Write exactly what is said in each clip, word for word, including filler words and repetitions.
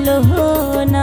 না।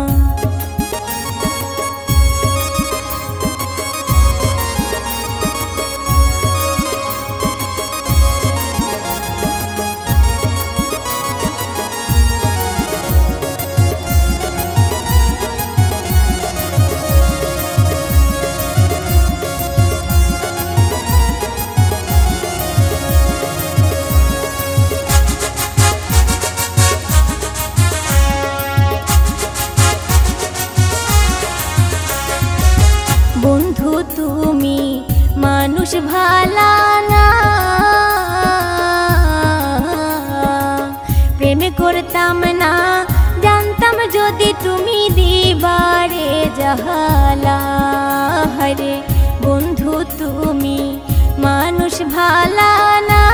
বন্ধু তুমি মানুষ ভালা না, প্রেম করতাম না জানতাম যদি তুমি দিবারে জাহালা। হরে বন্ধু তুমি মানুষ ভালা না,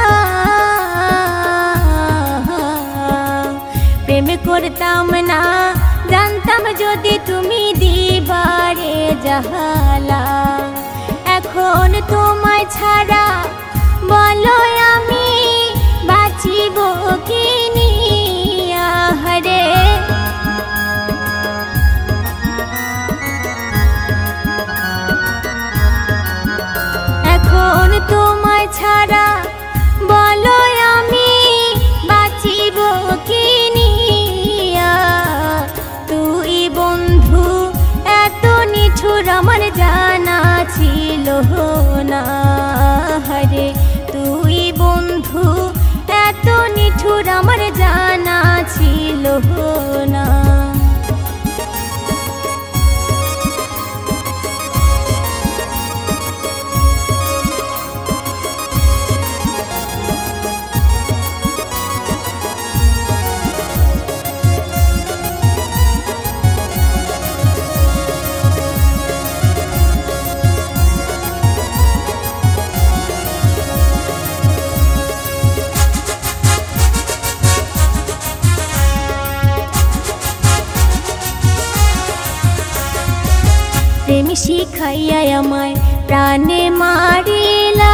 প্রেম করতাম না জানতাম যদি তুমি দিবারে জাহালা। এখন তোমায় ছাড়া বলো আমি বাঁচিব কি নিয়া। হরে এখন তোমায় ছাড়া বলো আমি বাঁচিব কি নিয়া। তুই বন্ধু এত নিঠুর আমার জানা ছিল না। হরে তুই বন্ধু এত নিঠুর আমার জানা ছিল না। প্রেম শিখাইয়া আমায় প্রাণে মারিলা,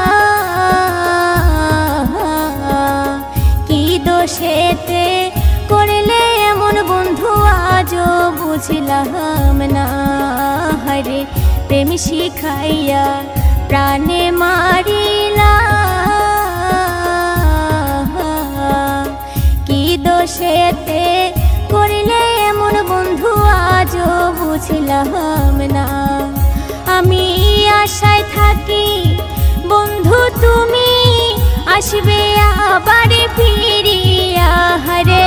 কি দোষেতে করলে এমন বন্ধু আজও বুঝলাম না। হরে প্রেম শিখাইয়া প্রাণে মারিলা, কি দোষেতে করলে এমন বন্ধু আজও বুঝলাম না। আমি আশায় থাকি বন্ধু তুমি আসবে আবার ফিরিয়া। হরে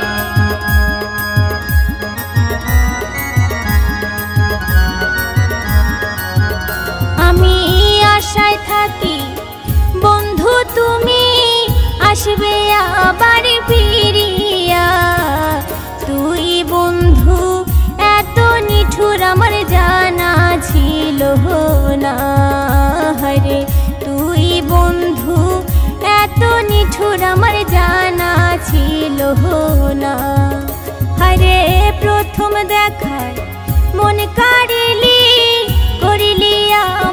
আমি আশায় থাকি বন্ধু তুমি আসবে আবার ফিরিয়া। তুই বন্ধু এত নিঠুর আমার জানা ছিল না। হরে তুই বন্ধু এত নিঠুর আমার জানা ছিল না। হরে প্রথম দেখায় মন কাড়িলি করিলি